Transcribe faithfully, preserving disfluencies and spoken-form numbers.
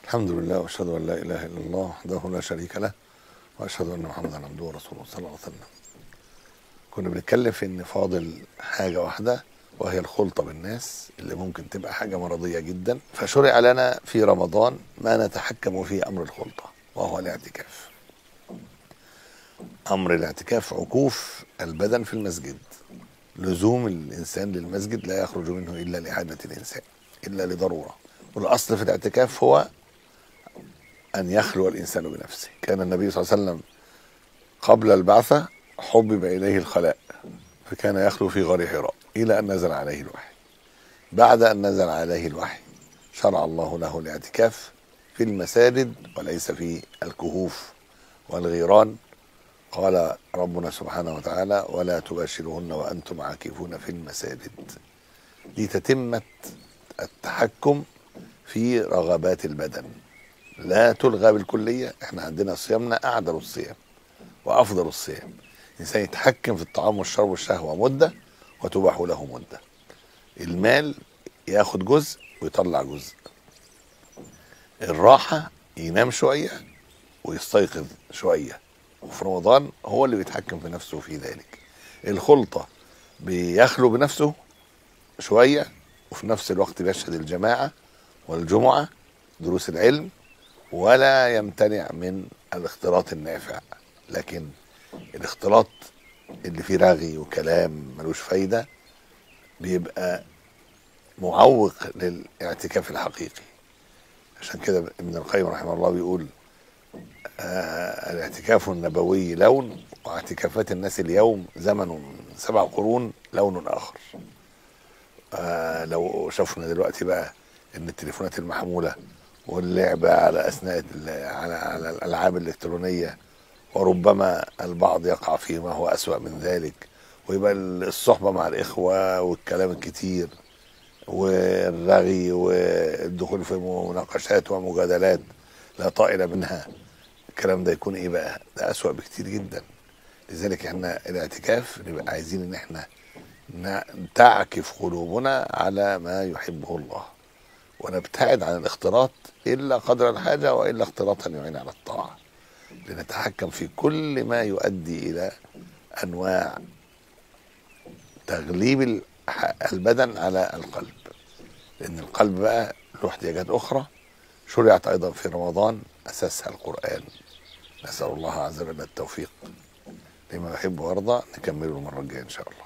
الحمد لله واشهد ان لا اله الا الله وحده لا شريك له واشهد ان محمدا عبده ورسوله صلى الله عليه وسلم. كنا بنتكلم في ان فاضل حاجه واحده وهي الخلطه بالناس اللي ممكن تبقى حاجه مرضيه جدا، فشرع لنا في رمضان ما نتحكم فيه امر الخلطه وهو الاعتكاف. امر الاعتكاف عكوف البدن في المسجد، لزوم الانسان للمسجد لا يخرج منه الا لحاجه الانسان الا لضروره. والاصل في الاعتكاف هو أن يخلو الإنسان بنفسه. كان النبي صلى الله عليه وسلم قبل البعثة حبب إليه الخلاء فكان يخلو في غار حراء إلى أن نزل عليه الوحي. بعد أن نزل عليه الوحي شرع الله له الاعتكاف في المساجد وليس في الكهوف والغيران. قال ربنا سبحانه وتعالى: ولا تباشرهن وأنتم عاكفون في المساجد، لتتمة التحكم في رغبات البدن، لا تلغى بالكلية. احنا عندنا صيامنا أعدل الصيام وأفضل الصيام، الإنسان يتحكم في الطعام والشرب والشهوة مدة وتباح له مدة. المال ياخد جزء ويطلع جزء. الراحة ينام شوية ويستيقظ شوية، وفي رمضان هو اللي بيتحكم في نفسه في ذلك. الخلطة بيخلو بنفسه شوية وفي نفس الوقت بيشهد الجماعة والجمعة دروس العلم، ولا يمتنع من الاختلاط النافع. لكن الاختلاط اللي فيه رغي وكلام ملوش فايدة بيبقى معوق للاعتكاف الحقيقي. عشان كده ابن القيم رحمه الله بيقول: آه الاعتكاف النبوي لون، واعتكافات الناس اليوم زمن سبع قرون لون آخر. آه لو شفنا دلوقتي بقى ان التليفونات المحمولة واللعبة على أثناء على على الألعاب الإلكترونية، وربما البعض يقع فيما هو أسوأ من ذلك، ويبقى الصحبة مع الإخوة والكلام الكتير والرغي والدخول في مناقشات ومجادلات لا طائل منها. الكلام ده يكون إيه بقى؟ ده أسوأ بكتير جدا. لذلك احنا الاعتكاف نبقى عايزين إن احنا تعكف قلوبنا على ما يحبه الله، ونبتعد عن الاختلاط إلا قدر الحاجة، وإلا اختلاطا يعين على الطاعة، لنتحكم في كل ما يؤدي إلى أنواع تغليب البدن على القلب. لأن القلب بقى له احتياجات أخرى شرعت أيضا في رمضان، أساسها القرآن. نسأل الله عز وجل التوفيق لما يحب ويرضى. نكمله المرة الجاية إن شاء الله.